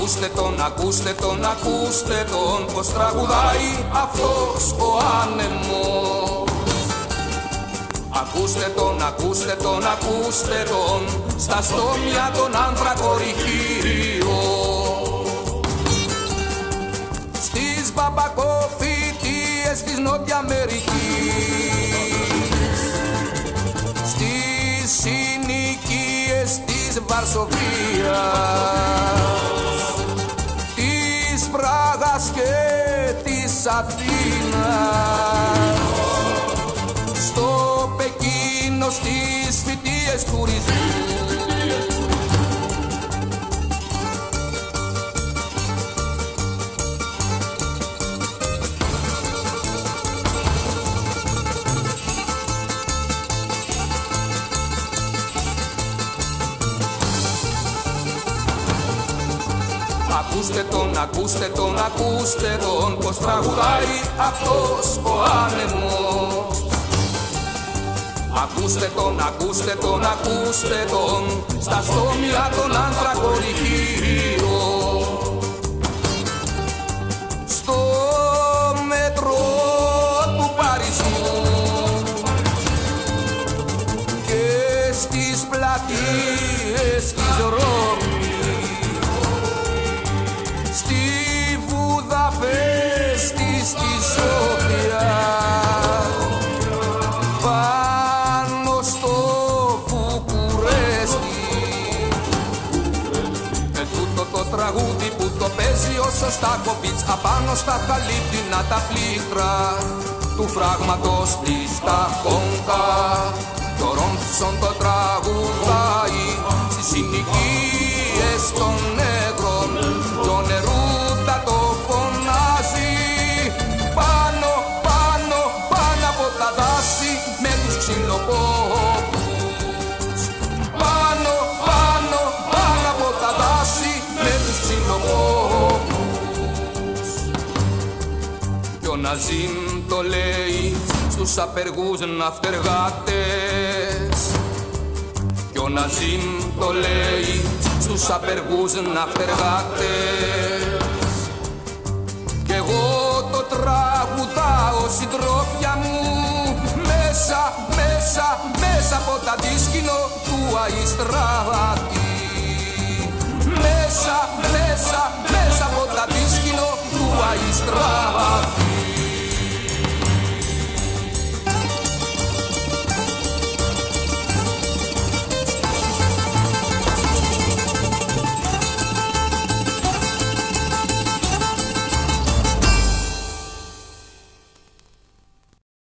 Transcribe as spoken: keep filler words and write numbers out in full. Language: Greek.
Ακούστε τον, ακούστε τον, ακούστε τον, πως τραγουδάει αυτός ο άνεμος. Ακούστε τον, ακούστε τον, ακούστε τον, στα στόμια των άνθρακορυχείο. Στις μπαμπακοφοιτίες της Νότια Αμερικής, στις συνοικίες της Βαρσοβίας, της Πράγας και της Αθήνας, στο Πεκίνο, στις φοιτίες τουρισμού. Ακούστε τον, ακούστε τον, ακούστε τον, πως τραγουδάει αυτός ο άνεμος. Ακούστε τον, ακούστε τον, ακούστε τον, στα στόμια των άνθρακορυχείο. Στο μετρό του Παρισιού και στις πλατείες της Ρώμης, στη Βουδαπέστη, στη Σόφια, πάνω στο Βουκουρέστι. Με τούτο το τραγούδι που το παίζει ο Σωστάκοβιτς, απάνω στα χαλίπτινα τα πλήκτρα του φράγματος της Ταχόνκα, κι ο Ρόμψον το τραγουδάει στις συνοικίες των νέγρων, το Νερούτα το φωνάζει πάνω, πάνω, πάνω από τα δάση με τους ξυλοκόπους. Πάνω, πάνω, πάνω από τα δάση με τους ξυλοκόπους. Κι ο Ναζίμ το λέει στους απεργούς ναυτεργάτες, κι ο Ναζίμ το λέει στους απεργούς ναυτεργάτες. Κι εγώ το τραγουδάω, συντρόφια μου, μέσα, μέσα, μέσα από τα δίσκηνο του Αϊστράτη.